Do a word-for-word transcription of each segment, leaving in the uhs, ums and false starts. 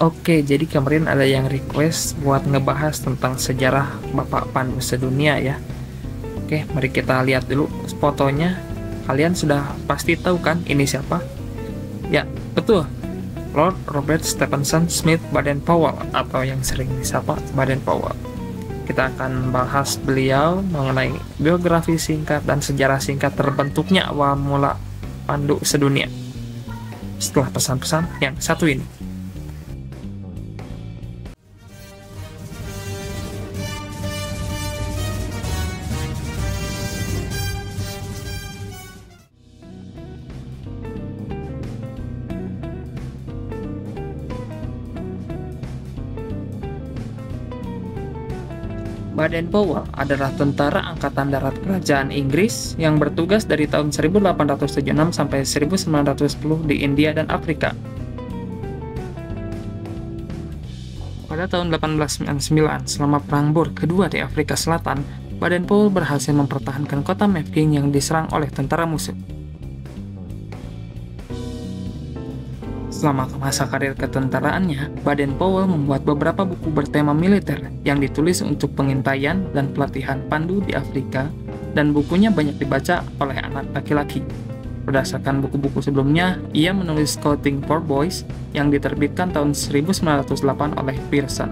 Oke, jadi kemarin ada yang request buat ngebahas tentang sejarah Bapak Pandu sedunia ya. Oke, mari kita lihat dulu fotonya. Kalian sudah pasti tahu kan ini siapa? Ya, betul. Lord Robert Stephenson Smith Baden-Powell atau yang sering disapa Baden-Powell. Kita akan bahas beliau mengenai biografi singkat dan sejarah singkat terbentuknya awal mula Pandu sedunia. Setelah pesan-pesan yang satu ini. Baden-Powell adalah tentara angkatan darat kerajaan Inggris yang bertugas dari tahun seribu delapan ratus tujuh puluh enam sampai seribu sembilan ratus sepuluh di India dan Afrika. Pada tahun delapan belas sembilan puluh sembilan, selama Perang Boer Kedua di Afrika Selatan, Baden-Powell berhasil mempertahankan kota Mafeking yang diserang oleh tentara musuh. Selama masa karir ketentaraannya, Baden-Powell membuat beberapa buku bertema militer yang ditulis untuk pengintaian dan pelatihan pandu di Afrika, dan bukunya banyak dibaca oleh anak laki-laki. Berdasarkan buku-buku sebelumnya, ia menulis Scouting for Boys yang diterbitkan tahun seribu sembilan ratus delapan oleh Pearson.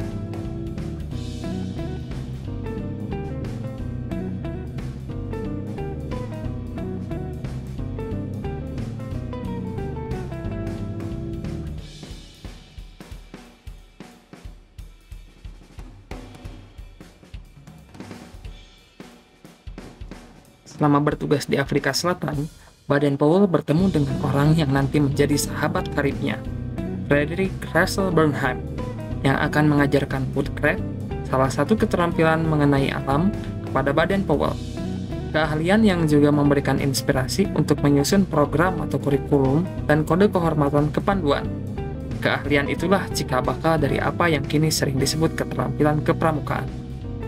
Selama bertugas di Afrika Selatan, Baden-Powell bertemu dengan orang yang nanti menjadi sahabat karibnya, Frederick Russell Burnham, yang akan mengajarkan woodcraft, salah satu keterampilan mengenai alam, kepada Baden-Powell. Keahlian yang juga memberikan inspirasi untuk menyusun program atau kurikulum dan kode kehormatan kepanduan. Keahlian itulah cikal bakal dari apa yang kini sering disebut keterampilan kepramukaan.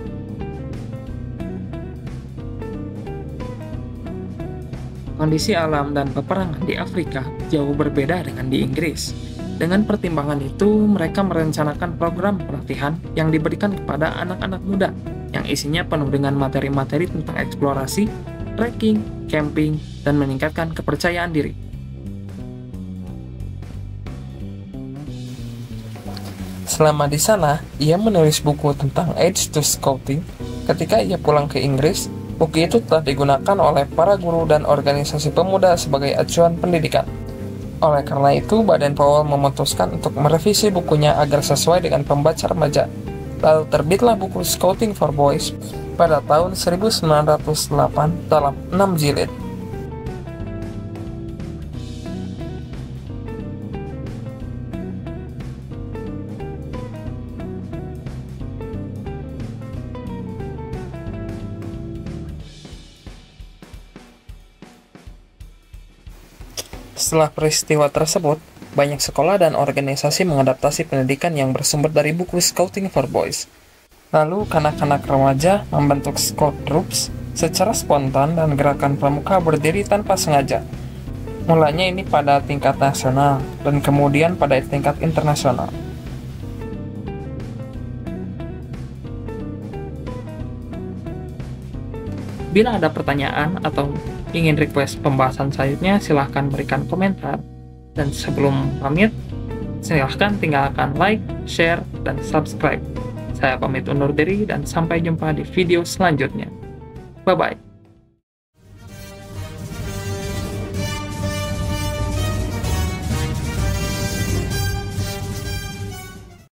Kondisi alam dan peperangan di Afrika jauh berbeda dengan di Inggris. Dengan pertimbangan itu, mereka merencanakan program pelatihan yang diberikan kepada anak-anak muda, yang isinya penuh dengan materi-materi tentang eksplorasi, trekking, camping, dan meningkatkan kepercayaan diri. Selama di sana, ia menulis buku tentang Aids to Scouting. Ketika ia pulang ke Inggris, buku itu telah digunakan oleh para guru dan organisasi pemuda sebagai acuan pendidikan. Oleh karena itu, Baden-Powell memutuskan untuk merevisi bukunya agar sesuai dengan pembaca remaja. Lalu terbitlah buku Scouting for Boys pada tahun seribu sembilan ratus delapan dalam enam jilid. Setelah peristiwa tersebut, banyak sekolah dan organisasi mengadaptasi pendidikan yang bersumber dari buku Scouting for Boys. Lalu, kanak-kanak remaja membentuk Scout Troops secara spontan dan gerakan pramuka berdiri tanpa sengaja. Mulanya ini pada tingkat nasional dan kemudian pada tingkat internasional. Bila ada pertanyaan atau ingin request pembahasan selanjutnya, silahkan berikan komentar. Dan sebelum pamit, silahkan tinggalkan like, share, dan subscribe. Saya pamit undur diri dan sampai jumpa di video selanjutnya. Bye-bye.